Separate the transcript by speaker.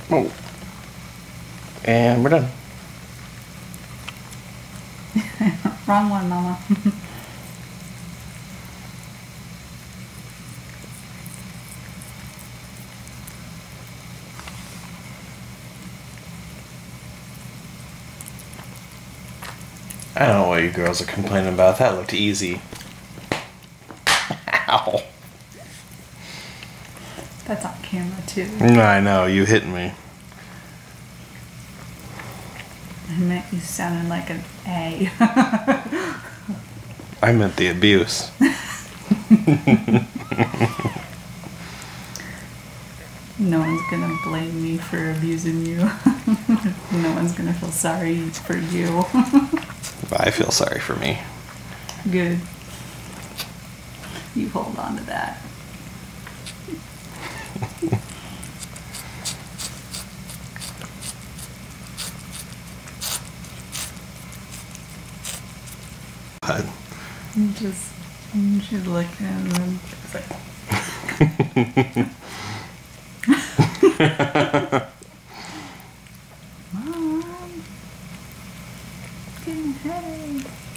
Speaker 1: Oh. And we're done.
Speaker 2: Wrong one, Mama.
Speaker 1: I don't know what you girls are complaining about. That looked easy. Ow.
Speaker 2: That's on camera too.
Speaker 1: I know, you hit me.
Speaker 2: I meant you sounded like an A.
Speaker 1: I meant the abuse.
Speaker 2: No one's gonna blame me for abusing you. No one's gonna feel sorry for you.
Speaker 1: I feel sorry for me.
Speaker 2: Good. You hold on to that.
Speaker 1: But
Speaker 2: You should look at him. Mom, getting a headache.